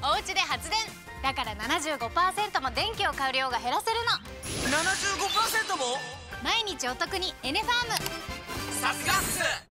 お家で発電だから 75% も電気を買う量が減らせるの。 75% も。 毎日お得にエネファーム。 さすがっす。